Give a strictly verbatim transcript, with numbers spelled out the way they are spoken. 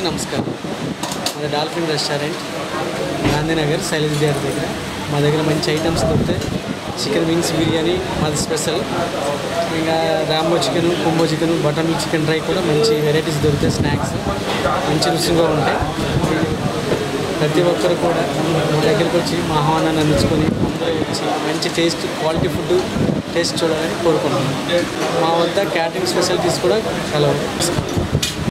నమస్కారం. మాది dolphin restaurant, Gandhinagar Shailaj గారి దగ్గర. మా దగ్గర మంచి ఐటమ్స్ దొరుకుతాయి. చికెన్ వింగ్స్ బిర్యానీ మాది స్పెషల్. ఇంకా రాంబో చికెన్, కుంబో chicken, butter milk chicken dry కూడా మంచి వెరైటీస్ దొరుకుతాయి. స్నాక్స్ మంచి రుచిగా ఉంటాయి. ప్రతి ఒక్కరు కూడా మా దగ్గరికి వచ్చి మా ఆహ్వానాన్ని అందించుకొని అందరూ వచ్చి మంచి టేస్ట్, క్వాలిటీ ఫుడ్ టేస్ట్ చూడాలని కోరుకుంటున్నాను. మా వద్ద క్యాటరింగ్ స్పెషాలిటీస్ కూడా కలవు.